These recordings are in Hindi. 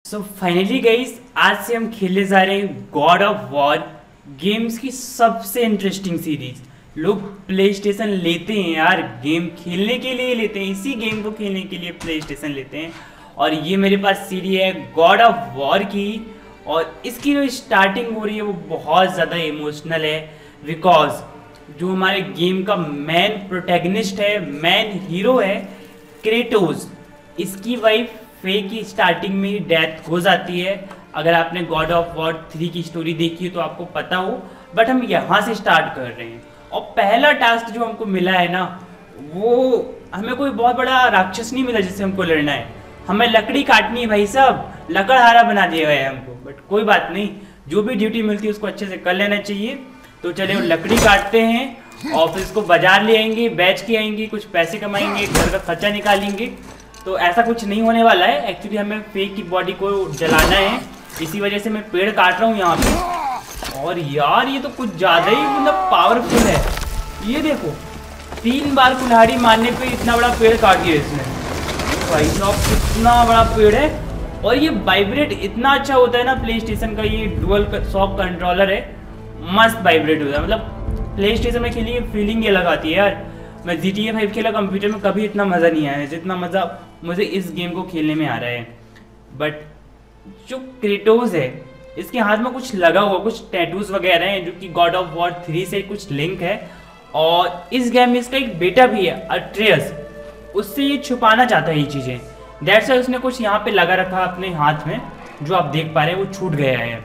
सो फाइनली गाइस, आज से हम खेलने जा रहे हैं गॉड ऑफ वॉर गेम्स की सबसे इंटरेस्टिंग सीरीज। लोग प्ले स्टेशन लेते हैं यार, गेम खेलने के लिए लेते हैं, इसी गेम को खेलने के लिए प्ले स्टेशन लेते हैं। और ये मेरे पास सीरीज है गॉड ऑफ वॉर की, और इसकी जो स्टार्टिंग हो रही है वो बहुत ज़्यादा इमोशनल है। बिकॉज जो हमारे गेम का मेन प्रोटैगनिस्ट है, मेन हीरो है क्रेटोस, इसकी वाइफ फे की स्टार्टिंग में ही डेथ हो जाती है। अगर आपने गॉड ऑफ वॉर 3 की स्टोरी देखी है तो आपको पता हो, बट हम यहाँ से स्टार्ट कर रहे हैं। और पहला टास्क जो हमको मिला है ना, वो हमें कोई बहुत बड़ा राक्षस नहीं मिला जिससे हमको लड़ना है, हमें लकड़ी काटनी है भाई साहब, लकड़हारा बना दिया गया है हमको। बट कोई बात नहीं, जो भी ड्यूटी मिलती है उसको अच्छे से कर लेना चाहिए। तो चले वो लकड़ी काटते हैं और फिर इसको बाजार ले आएंगे, बेच के आएंगे, कुछ पैसे कमाएंगे, घर का खर्चा निकालेंगे। तो ऐसा कुछ नहीं होने वाला है। एक्चुअली हमें फेक की बॉडी को जलाना है, इसी वजह से मैं पेड़ काट रहा हूँ यहाँ पे। और यार ये तो कुछ ज़्यादा ही मतलब पावरफुल है। ये देखो 3 बार कुल्हाड़ी मारने पे इतना बड़ा पेड़ काट दिया इसने। भाई साहब कितना बड़ा पेड़ है। और ये वाइब्रेट इतना अच्छा होता है ना, प्ले स्टेशन का ये डुअल शॉक कंट्रोलर है, मस्त वाइब्रेट होता है। मतलब प्ले स्टेशन में खेली फीलिंग ये लगाती है यार। मैं GTA 5 खेला कंप्यूटर में, कभी इतना मज़ा नहीं आया जितना मज़ा मुझे इस गेम को खेलने में आ रहा है। बट जो क्रेटोस है, इसके हाथ में कुछ लगा हुआ, कुछ टैटूज वगैरह हैं जो कि गॉड ऑफ वॉर 3 से कुछ लिंक है। और इस गेम में इसका एक बेटा भी है अट्रेयस, उससे ये छुपाना चाहता है ये चीज़ें। दैट्स व्हाई उसने कुछ यहाँ पे लगा रखा अपने हाथ में, जो आप देख पा रहे हैं वो छूट गया है।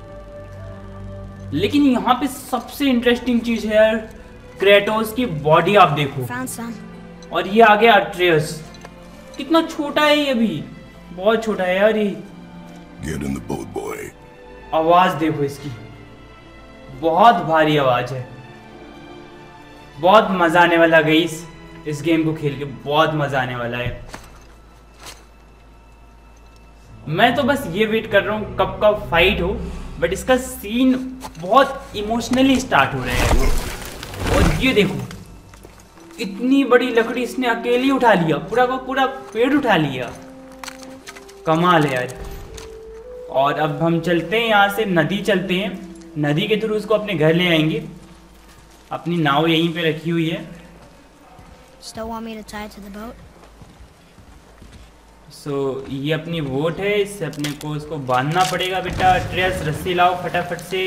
लेकिन यहाँ पे सबसे इंटरेस्टिंग चीज़ है यार, क्रेटोस की बॉडी आप देखो। और ये आ गया अट्रेयस, कितना छोटा है ये भी, बहुत छोटा है यार ये। Get in the boat, boy. आवाज देखो इसकी, बहुत भारी आवाज है। बहुत मजा आने वाला गाइस, इस गेम को खेल के बहुत मजा आने वाला है। मैं तो बस ये वेट कर रहा हूँ कब कब फाइट हो, बट इसका सीन बहुत इमोशनली स्टार्ट हो रहा है। और ये देखो इतनी बड़ी लकड़ी इसने अकेली उठा लिया, पूरा का पूरा पेड़ उठा लिया, कमाल है यार। और अब हम चलते हैं यहाँ से, नदी चलते हैं, नदी के थ्रू उसको अपने घर ले आएंगे। अपनी नाव यहीं पे रखी हुई है। सो ये अपनी बोट है, इससे अपने को उसको बांधना पड़ेगा। बेटा ट्रेस, रस्सी लाओ फटाफट से।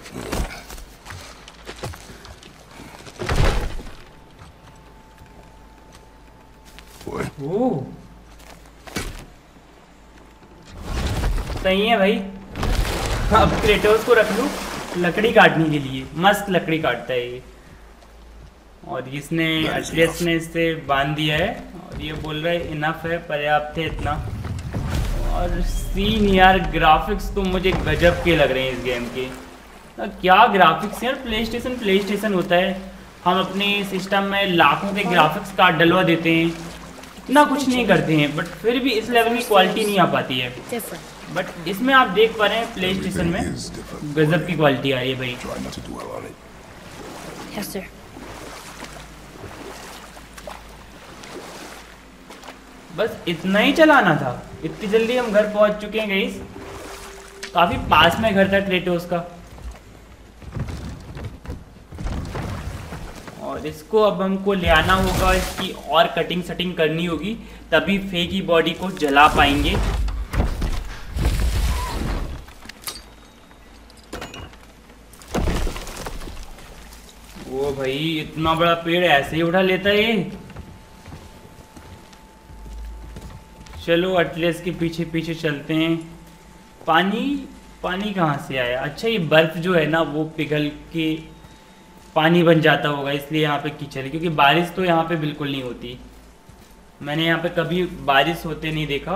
ओह सही है भाई। अब क्रेटोस को रख लूं लकड़ी काटने के लिए, मस्त लकड़ी काटता है ये। और इसने अट्रेयस ने इससे बांध दिया है, और ये बोल रहा है इनफ है, पर्याप्त है इतना। और सीन यार, ग्राफिक्स तो मुझे गजब के लग रहे हैं इस गेम के। क्या ग्राफिक्स यार, प्ले स्टेशन होता है, हम अपने सिस्टम में लाखों के ग्राफिक्स कार्ड डलवा देते हैं, इतना कुछ नहीं करते हैं, बट फिर भी इस लेवल की क्वालिटी नहीं आ पाती है। बट इसमें आप देख पा रहे हैं प्ले स्टेशन में गजब की क्वालिटी आ रही है भाई। Yes, sir. बस इतना ही चलाना था, इतनी जल्दी हम घर पहुंच चुके हैं गाइस। काफी पास में घर था क्रेटोस का। और इसको अब हमको ले आना होगा, इसकी और कटिंग सेटिंग करनी होगी, तभी फे की बॉडी को जला पाएंगे। ओ भाई इतना बड़ा पेड़ ऐसे ही उठा लेता है ये। चलो अटलेस के पीछे पीछे चलते हैं। पानी कहाँ से आया? अच्छा ये बर्फ जो है ना वो पिघल के पानी बन जाता होगा, इसलिए यहाँ पे कीचड़ है, क्योंकि बारिश तो यहाँ पे बिल्कुल नहीं होती। मैंने यहाँ पे कभी बारिश होते नहीं देखा।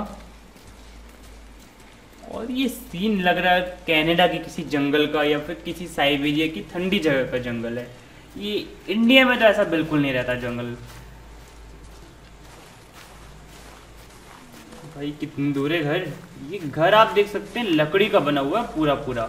और ये सीन लग रहा है कनाडा के किसी जंगल का, या फिर किसी साइबेरिया की ठंडी जगह का जंगल है। ये इंडिया में तो ऐसा बिल्कुल नहीं रहता जंगल। भाई कितनी दूर है घर। ये घर आप देख सकते हैं लकड़ी का बना हुआ है पूरा पूरा।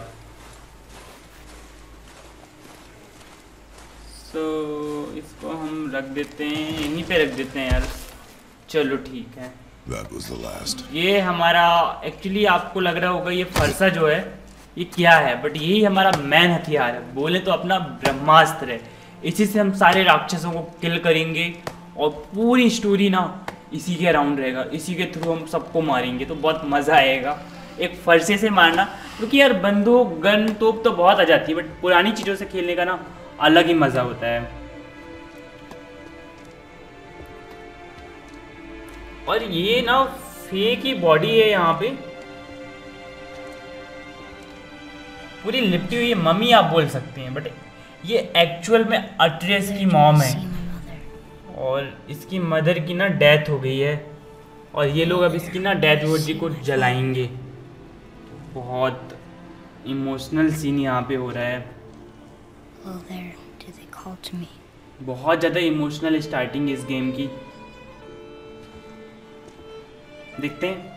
सो इसको हम रख देते हैं, यहीं पे रख देते हैं यार। चलो ठीक है, That was the last. ये हमारा एक्चुअली आपको लग रहा होगा ये फरसा जो है ये क्या है, बट यही हमारा मेन हथियार है, बोले तो अपना ब्रह्मास्त्र है। इसी से हम सारे राक्षसों को किल करेंगे और पूरी स्टोरी ना इसी के अराउंड रहेगा, इसी के थ्रू हम सबको मारेंगे, तो बहुत मज़ा आएगा एक फरसे से मारना। क्योंकि यार बंदूक गन तोप तो बहुत आ जाती है, बट पुरानी चीज़ों से खेलने का ना अलग ही मज़ा होता है। और ये ना फेक ही बॉडी है, यहाँ पे पूरी लिपटी हुई मम्मी आप बोल सकते हैं, बट ये एक्चुअल में अट्रियस की मॉम है और इसकी मदर की ना डेथ हो गई है और ये लोग अब इसकी ना डेथ बॉडी को जलाएंगे। बहुत इमोशनल सीन यहाँ पे हो रहा है। बहुत ज़्यादा इमोशनल स्टार्टिंग इस गेम की, देखते हैं।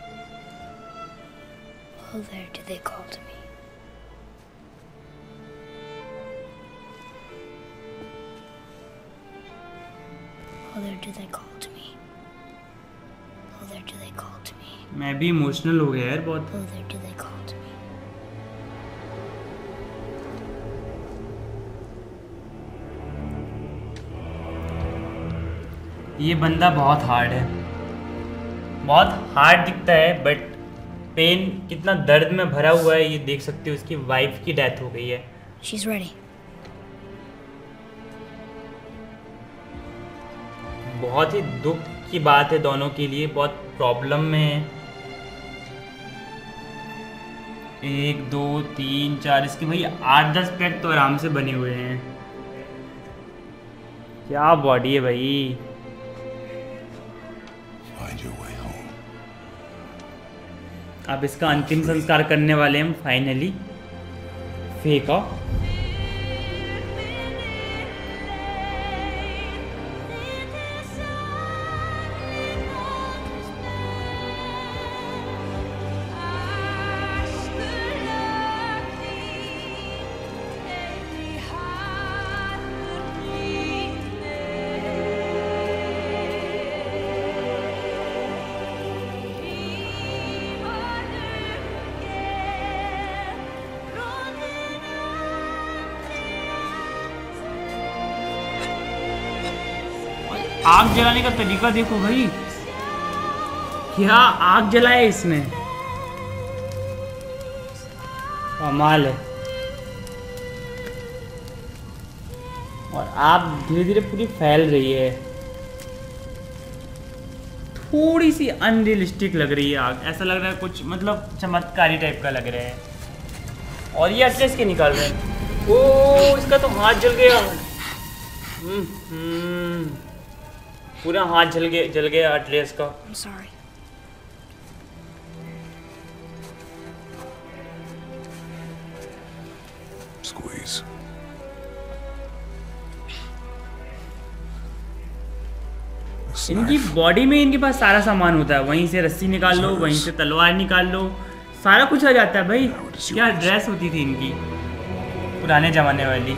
मैं भी इमोशनल हो गया यार बहुत। ये बंदा बहुत हार्ड है, बहुत हार्ड दिखता है, बट पेन कितना दर्द में भरा हुआ है ये देख सकते हो। उसकी वाइफ की डेथ हो गई है। She's ready. बहुत ही दुख की बात है दोनों के लिए, बहुत प्रॉब्लम में है। 1 2 3 4 इसके भाई 8-10 पेट तो आराम से बने हुए हैं। क्या बॉडी है भाई। Find your way home. अब इसका अंतिम संस्कार करने वाले हम फाइनली। फेंका आग जलाने का तरीका देखो भाई, क्या आग जलाया इसने, कमाल है। और आग धीरे धीरे पूरी फैल रही है। थोड़ी सी अनरियलिस्टिक लग रही है आग, ऐसा लग रहा है कुछ मतलब चमत्कारी टाइप का लग रहा है। और ये अटलेस के निकाल रहे हैं। ओ इसका तो हाथ जल गया। पूरा हाथ जल गया अटलेस का। I'm sorry. Squeeze. This इनकी knife. बॉडी में इनके पास सारा सामान होता है, वहीं से रस्सी निकाल लो, वहीं से तलवार निकाल लो, सारा कुछ आ जाता है भाई। क्या ड्रेस होती थी इनकी पुराने जमाने वाली।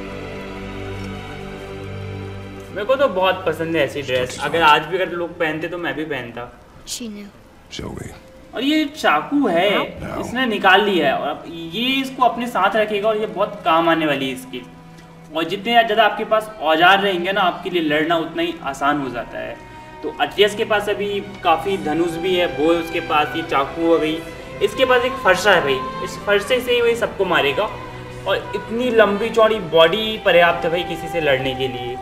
मेरे को तो बहुत पसंद है ऐसी ड्रेस, अगर आज भी अगर लोग पहनते तो मैं भी पहनता। She knew. Show me. और ये चाकू है, इसने निकाल लिया है और अब ये इसको अपने साथ रखेगा और ये बहुत काम आने वाली है इसकी। और जितने ज़्यादा आपके पास औजार रहेंगे ना आपके लिए लड़ना उतना ही आसान हो जाता है। तो अटलियस के पास अभी काफ़ी धनुष भी है, वो उसके पास ये चाकू हो गई, इसके पास एक फरसा है भाई, इस फरसे से ही वही सबको मारेगा। और इतनी लंबी चौड़ी बॉडी पर्याप्त है भाई किसी से लड़ने के लिए।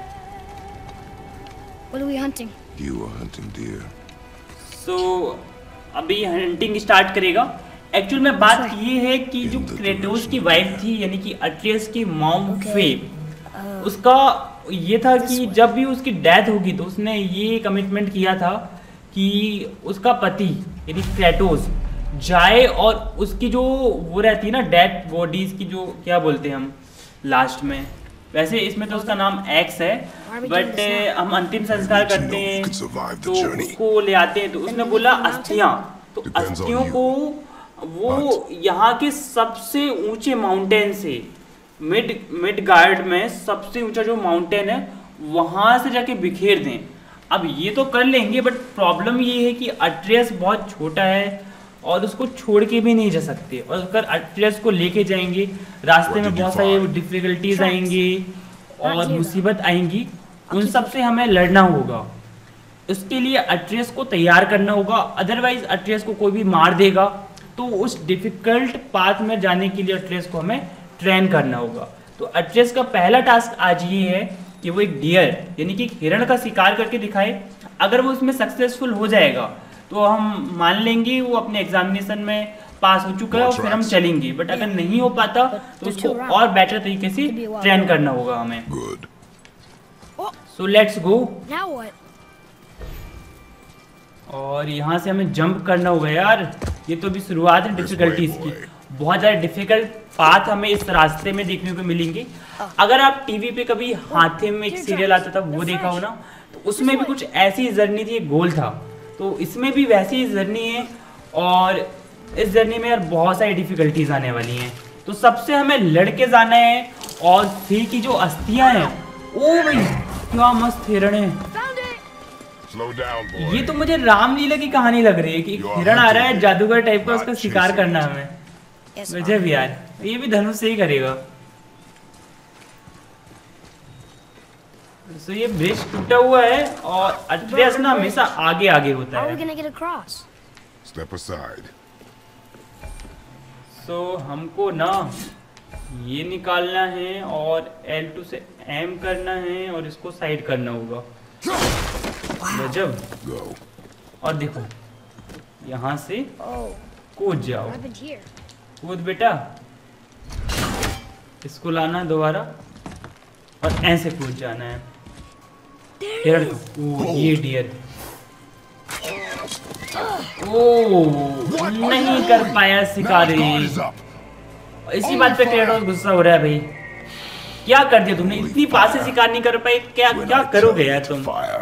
What are we hunting? You are hunting deer. सो अभी हंटिंग स्टार्ट करेगा। एक्चुअल में बात ये है कि जो क्रेटोस की वाइफ थी यानी कि अट्रियस की मॉम फे, उसका ये था कि जब भी उसकी डेथ होगी तो उसने ये कमिटमेंट किया था कि उसका पति यानी क्रेटोस जाए और उसकी जो वो रहती है ना डेथ बॉडीज की जो क्या बोलते हैं हम लास्ट में, वैसे इसमें तो उसका नाम एक्स है, बट हम अंतिम संस्कार करते हैं तो उसको ले आते हैं। तो उसने बोला अस्थियाँ, तो अस्थियों को वो यहाँ के सबसे ऊंचे माउंटेन से मिडगार्ड में सबसे ऊंचा जो माउंटेन है वहाँ से जाके बिखेर दें। अब ये तो कर लेंगे, बट प्रॉब्लम ये है कि अट्रियस बहुत छोटा है और उसको छोड़ के भी नहीं जा सकते, और अगर अट्रियस को लेके जाएंगे रास्ते में बहुत सारी डिफिकल्टीज आएंगी और मुसीबत आएंगी, उन सब से हमें लड़ना होगा। उसके लिए अट्रियस को तैयार करना होगा, अदरवाइज अट्रियस को कोई भी मार देगा। तो उस डिफिकल्ट पाथ में जाने के लिए अट्रियस को हमें ट्रेन करना होगा। तो अट्रियस का पहला टास्क आज ये है कि वो एक डियर यानी कि हिरण का शिकार करके दिखाए। अगर वो उसमें सक्सेसफुल हो जाएगा तो हम मान लेंगे वो अपने एग्जामिनेशन में पास हो चुका है और फिर हम चलेंगे, बट अगर नहीं हो पाता तो उसको और बेटर तरीके से ट्रेन करना होगा हमें। So let's go. और यहाँ से हमें जंप करना होगा यार, ये तो अभी शुरुआत है डिफिकल्टीज की। बहुत ज़्यादा डिफिकल्ट पाथ हमें इस रास्ते में देखने को मिलेंगे। अगर आप टीवी पे कभी हाथी में एक सीरियल आता था वो देखा हो ना, तो उसमें भी कुछ ऐसी जर्नी थी, एक गोल था। तो इसमें भी वैसी जर्नी है और इस जर्नी में यार बहुत सारी डिफिकल्टीज आने वाली हैं। तो सबसे हमें लड़के जाना है और सिर की जो अस्थियां हैं, ओ भाई क्या मस्त हिरण है। ये तो मुझे रामलीला की कहानी लग रही है कि हिरण आ रहा है जादूगर टाइप का, उसका शिकार करना है हमें। मुझे भी यार ये भी धनुष से ही करेगा। तो ये ब्रिज टूटा हुआ है और अट्रियस ना हमेशा आगे आगे होता है। तो हमको ना ये निकालना है और L2 से M करना है और इसको साइड करना होगा। गजब। और देखो यहाँ से कूद जाओ, कूद बेटा, इसको लाना है दोबारा और ऐसे कूद जाना है। हिरण को, ये डियर, ओ नहीं कर पाया शिकारी। इसी बात पे क्रेटोस गुस्सा हो रहा है भाई, क्या कर दिया तुमने, इतनी पास से शिकार नहीं कर पाए, क्या क्या करोगे यार तुम।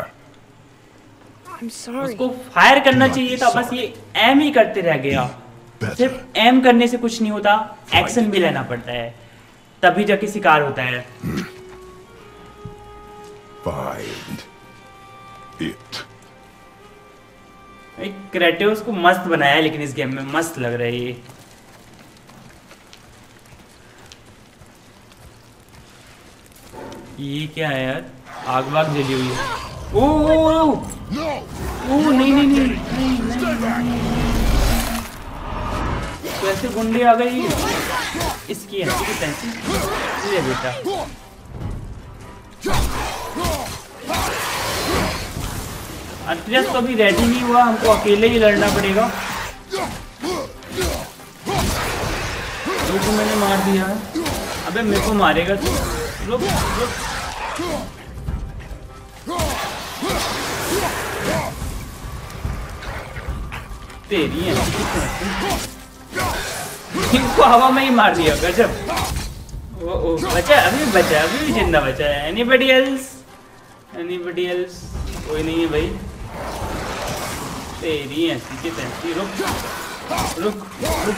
उसको फायर करना चाहिए था, बस ये एम ही करते रह गया। सिर्फ एम करने से कुछ नहीं होता, एक्शन भी लेना पड़ता है, तभी जाके शिकार होता है। क्रेटोस को मस्त बनाया है, लेकिन इस गेम में मस्त लग रहा है ये। ये क्या है यार, आग वाग जली हुई है। ओ नहीं नहीं नहीं, तो ऐसे गुंडे आ गई। इसकी है बेटा, अट्रियस तो अभी रेडी नहीं हुआ, हमको अकेले ही लड़ना पड़ेगा। तो मैंने मार दिया, अबे मेरे को मारेगा तू, रुक रुक। तेरी है, इनको हवा में ही मार दिया, गजब। ओ बचा, अभी बचा, अभी भी जिंदा बचा है। Anybody else? Anybody else? कोई नहीं है भाई। तेरी ऐसी की तैसी, रुक रुक रुक।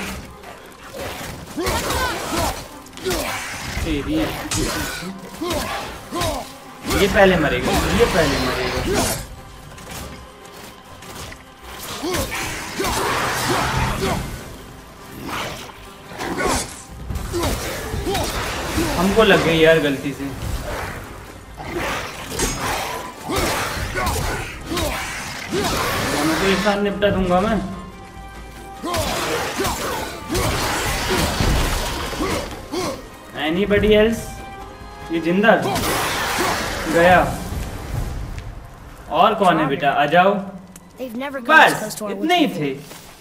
तेरी ये पहले मरेगा, ये पहले मरेगा। हमको लग गई यार गलती से। दोनों को एक साथ निपटा दूंगा मैं। Anybody else? ये जिंदा गया। और कौन है बेटा, आ जाओ। बस इतने ही थे,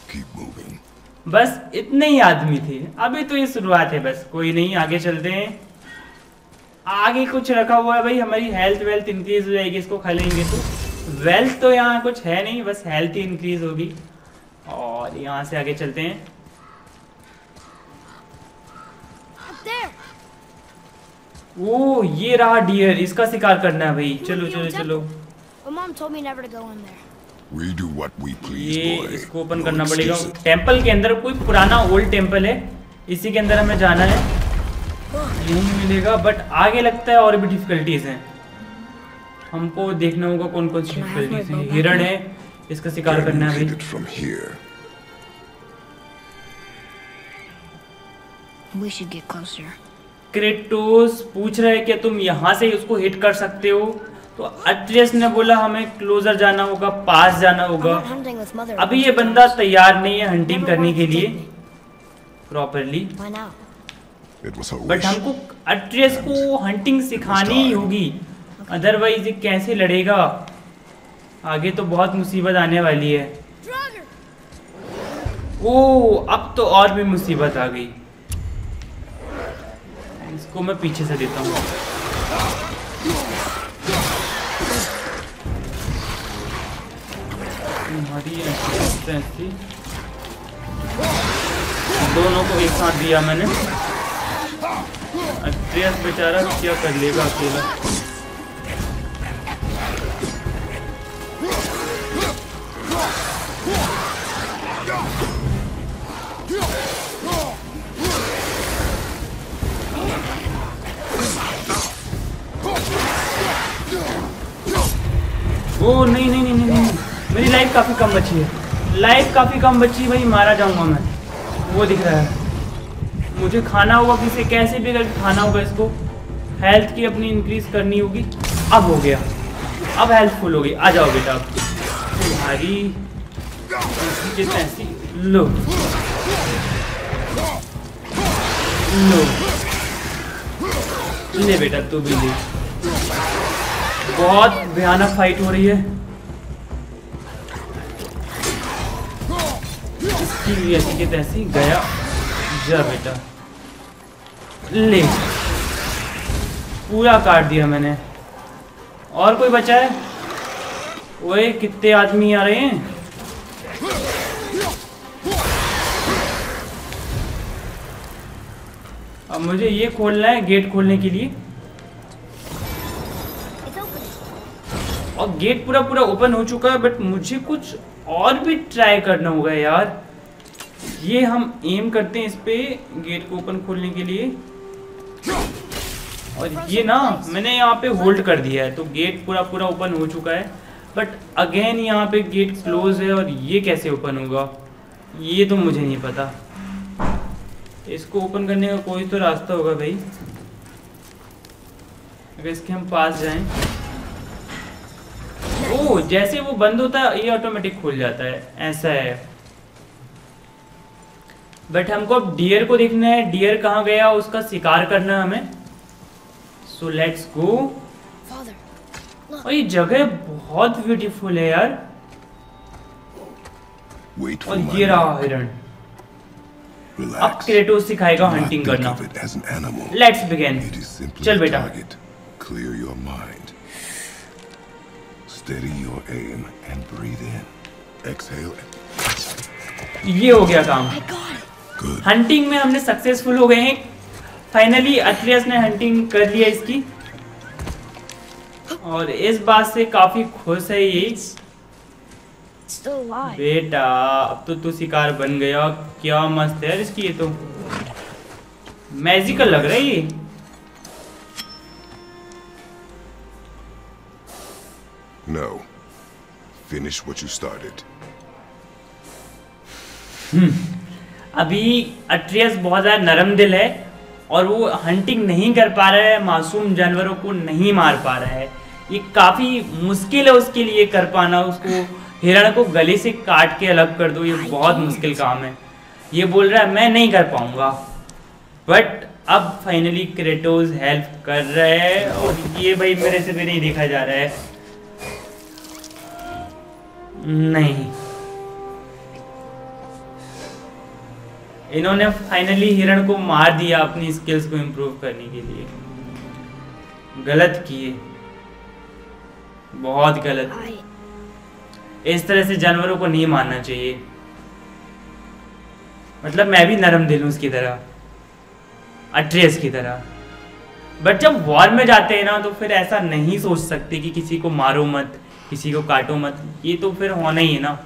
बस इतने ही आदमी थे। अभी तो ये शुरुआत है, बस कोई नहीं, आगे चलते हैं। आगे कुछ रखा हुआ है भाई, हमारी हेल्थ वेल्थ इंक्रीज हो जाएगी इसको खा लेंगे तो। वेल्थ तो यहाँ कुछ है नहीं, बस हेल्थ ही इंक्रीज होगी। और यहाँ से आगे चलते हैं। ओ ये रहा डियर, इसका शिकार करना है भाई। चलो चलो चलो, ये इसको ओपन करना पड़ेगा। टेंपल के अंदर, कोई पुराना ओल्ड टेंपल है, इसी के अंदर हमें जाना है। यही मिलेगा, बट आगे लगता है और भी डिफिकल्टीज हैं। हमको देखना होगा कौन कौन सी डिफिकल्टीज हैं। हिरण है, इसका शिकार करना है भाई। From here. We should get closer. Kratos पूछ रहा है कि तुम यहाँ से उसको हिट कर सकते हो, तो अट्रियस ने बोला हमें क्लोजर जाना होगा, पास जाना होगा। I'm not hunting with Mother. अभी ये बंदा तैयार नहीं है हंटिंग करने के लिए properly, Why now? It was her but wish. हमको अट्रियस को हंटिंग सिखानी ही होगी, अदरवाइज ये कैसे लड़ेगा। आगे तो बहुत मुसीबत आने वाली है। ओ अब तो और भी मुसीबत आ गई। इसको मैं पीछे से देता हूँ। तुम्हारी ऐसी दोनों को एक साथ दिया मैंने। अट्रियस बेचारा क्या कर लेगा अकेला। ओ नहीं नहीं नहीं नहीं नहीं, मेरी लाइफ काफी कम बची है, लाइफ काफी कम बची भाई, मारा जाऊंगा मैं। वो दिख रहा है, मुझे खाना होगा किसे कैसे भी करके खाना होगा इसको। हेल्थ की अपनी इंक्रीज करनी होगी। अब हो गया, अब हेल्थ फुल हो गई। आ जाओ बेटा, अब तुम्हारी ऐसी लो लो ले बेटा, तू भी ले। बहुत भयानक फाइट हो रही है। इसकी ऐसी के तैसी गया। जा बेटा ले, पूरा काट दिया मैंने। और कोई बचा है? ओए कितने आदमी आ रहे हैं। अब मुझे ये खोलना है गेट खोलने के लिए, और गेट पूरा पूरा ओपन हो चुका है, बट मुझे कुछ और भी ट्राई करना होगा यार। ये हम एम करते हैं इस पे गेट को ओपन खोलने के लिए, और ये ना मैंने यहाँ पे होल्ड कर दिया है, तो गेट पूरा पूरा ओपन हो चुका है। बट अगेन यहाँ पे गेट क्लोज है, और ये कैसे ओपन होगा ये तो मुझे नहीं पता। इसको ओपन करने का कोई तो रास्ता होगा भाई, अगर इसके हम पास जाएं। ओ जैसे वो बंद होता है ये ऑटोमेटिक खुल जाता है, ऐसा है। बट हमको अब डियर को देखना है, डियर कहाँ गया उसका शिकार करना है हमें। So let's go. और ये जगह बहुत ब्यूटीफुल है यार। Wait for और my ये रहा mark. हिरण। अब Relax. क्रेटोस सिखाएगा Do not हंटिंग think करना। of it as an animal. Let's begin. It is simply चल a बेटा। target. Clear your mind. Steady your aim and breathe in. Exhale. ये हो गया काम। Good. हंटिंग में हमने सक्सेसफुल हो गए हैं फाइनली। अट्रियस ने हंटिंग कर लिया इसकी, और इस बात से काफी खुश है ये। Still alive. बेटा अब तो तू शिकार बन गया, क्या मस्त है यार इसकी। ये तो मैजिकल लग रहा है ये। No. Finish what you started. अभी अट्रियस बहुत ज्यादा नरम दिल है, और वो हंटिंग नहीं कर पा रहा है, मासूम जानवरों को नहीं मार पा रहा है। ये काफी मुश्किल है उसके लिए कर पाना। उसको हिरण को गले से काट के अलग कर दो, ये बहुत मुश्किल काम है। ये बोल रहा है मैं नहीं कर पाऊंगा, बट अब फाइनली क्रेटोस हेल्प कर रहा है। और ये भाई मेरे से भी नहीं देखा जा रहा है, नहीं। इन्होंने फाइनली हिरण को मार दिया अपनी स्किल्स को इम्प्रूव करने के लिए। गलत किए, बहुत गलत। इस तरह से जानवरों को नहीं मारना चाहिए। मतलब मैं भी नरम दिल हूं उसकी तरह, अट्रियस की तरह। बट जब वॉर में जाते हैं ना, तो फिर ऐसा नहीं सोच सकते कि किसी को मारो मत, किसी को काटो मत। ये तो फिर होना ही है ना।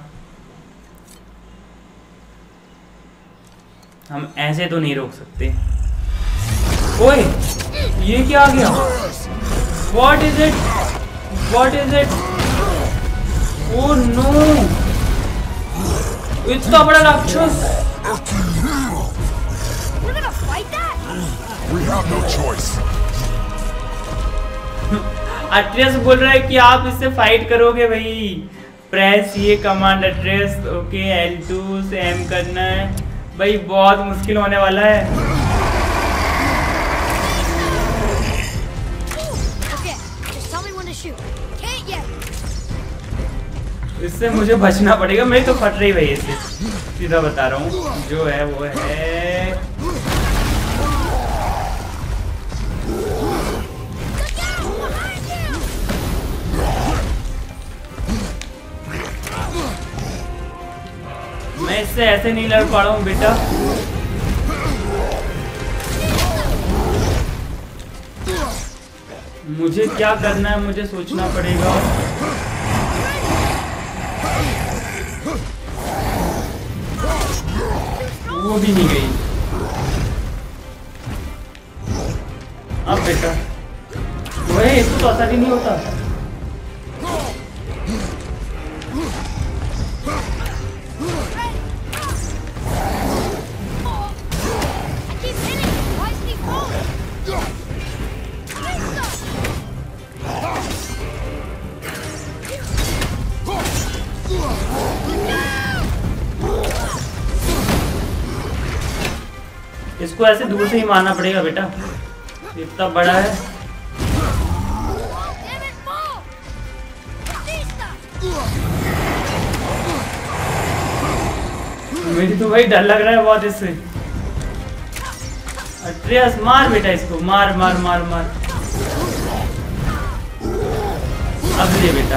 हम ऐसे तो नहीं रोक सकते। ओए ये क्या आ गया? What is it? What is it? Oh no! इतना बड़ा राक्षस! We're gonna fight that? We have no choice. अट्रियस बोल रहा है कि आप इससे फाइट करोगे भाई। प्रेस ये कमांड अट्रियस। ओके L2 से M करना है भाई, बहुत मुश्किल होने वाला है। Okay, just tell me when to shoot. Can't yet. इससे मुझे बचना पड़ेगा, मेरी तो फट रही भाई इससे, सीधा बता रहा हूँ। जो है वो है। मैं इससे ऐसे नहीं लड़ पा रहा हूँ बेटा। मुझे क्या करना है, मुझे सोचना पड़ेगा। वो भी नहीं गई। अब बेटा वही, इसको तो असर ही नहीं होता। इसको ऐसे दूर से ही मारना पड़ेगा बेटा, इतना बड़ा है। मेरी तो भाई डर लग रहा है बहुत इससे। अट्रियस मार बेटा इसको, मार मार मार मार। अब ले बेटा।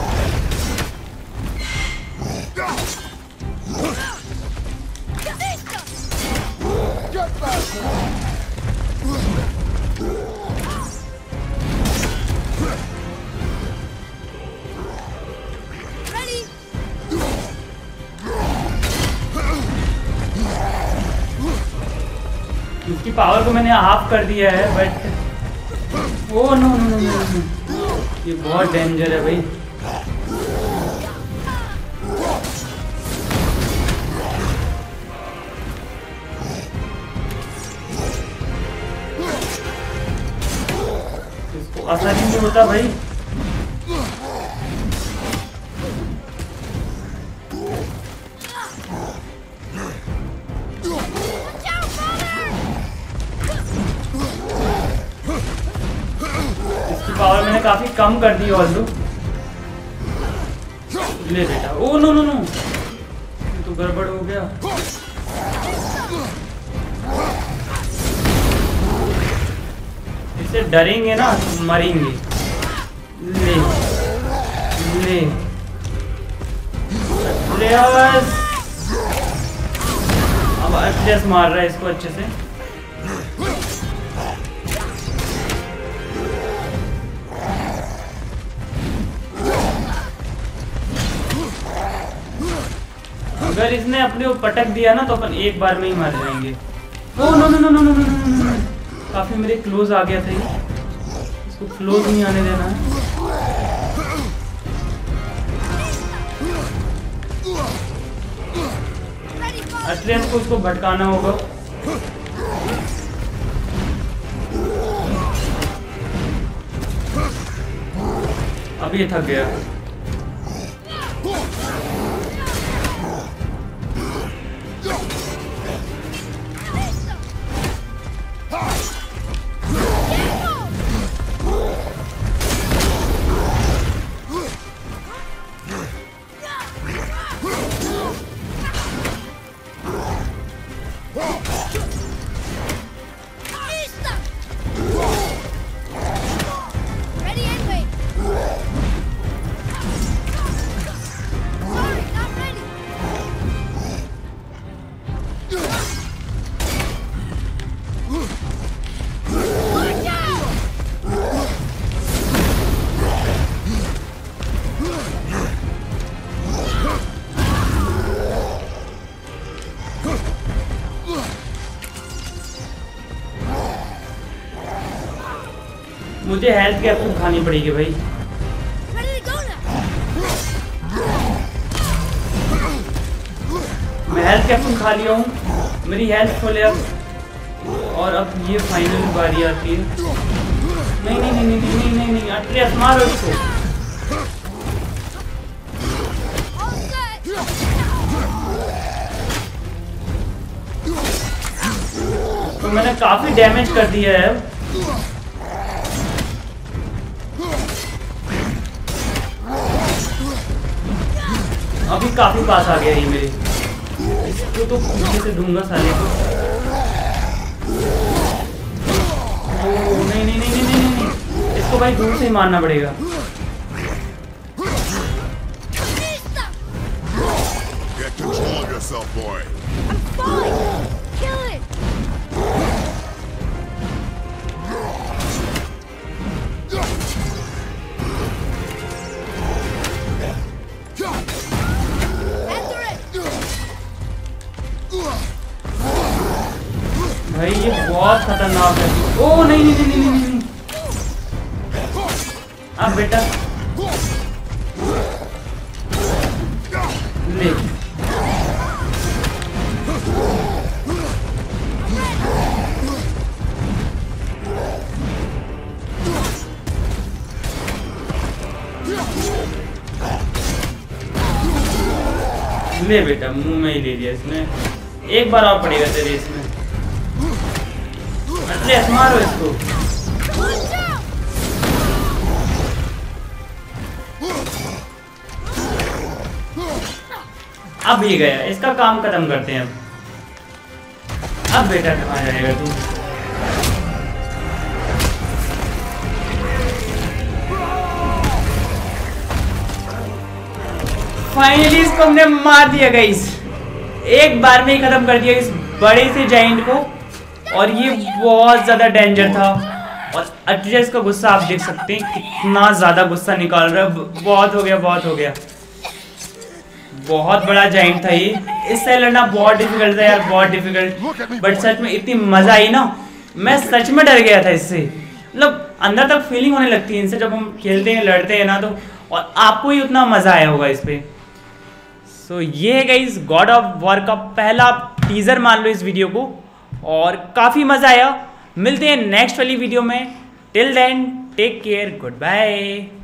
इसकी पावर को मैंने हाफ कर दिया है, but oh no no no no, ये बहुत डेंजर है भाई। इसको असर ही नहीं होता भाई। पावर मैंने काफी कम कर दी ऑल्दो। ले बेटा। ओ नो नो नो, तो गड़बड़ हो गया। इससे डरेंगे ना तो मरेंगे। ले ले अट्रियस। अब अट्रियस मार रहा है इसको अच्छे से। अगर इसने अपने को पटक दिया ना तो अपन एक बार में ही मर जाएंगे। Oh no no no no no no no no, काफी मेरे क्लोज आ गया था ये, इसको क्लोज नहीं आने देना है। अट्रियस को उसको भटकाना होगा। अब ये थक गया। मुझे हेल्थ कैप्सूल खानी पड़ेगी भाई। कैप्सूल खा लिया हूँ, मेरी हेल्थ फुल है अब। और अब ये फाइनल बारी आती है। नहीं नहीं नहीं नहीं नहीं नहीं नहीं, अट्रेस मारो इसको। तो मैंने काफी डैमेज कर दिया है। अभी काफी पास आ गया ये मेरे। इसको तो पीछे से दूंगा साले को। नहीं नहीं नहीं नहीं नहीं नहीं, इसको भाई दूर से ही मारना पड़ेगा। Get control of yourself, boy. I'm fine. Kill it. Answer it. भाई ये बहुत खतरनाक है। ओ नहीं नहीं नहीं नहीं नहीं नहीं। अब बेटा ले। ले बेटा, मुंह में ही ले लिया इसने। एक बार और पड़ेगा तेरे इसमें। अरे मारो इसको। अब ये गया, इसका काम खत्म करते हैं अब बेटा कहाँ जाएगा तू? फाइनली इसको हमने मार दिया गाइस। एक बार में ही खत्म कर दिया इस बड़े से जाइंट को। और ये बहुत ज्यादा डेंजर था। और अट्रेस का गुस्सा आप देख सकते हैं, कितना ज्यादा गुस्सा निकाल रहा है। बहुत हो गया, बहुत हो गया। बहुत बड़ा जाइंट था ये। इससे लड़ना बहुत डिफिकल्ट था यार, बहुत डिफिकल्ट। बट सच में इतनी मजा आई ना, मैं सच में डर गया था इससे। मतलब अंदर तक फीलिंग होने लगती है इनसे जब हम खेलते हैं, लड़ते हैं ना। तो और आपको ही उतना मजा आया होगा इस पे। सो ये है गाइस गॉड ऑफ वॉर का पहला टीजर मान लो इस वीडियो को। और काफी मजा आया। मिलते हैं नेक्स्ट वाली वीडियो में। Till then take care, good bye.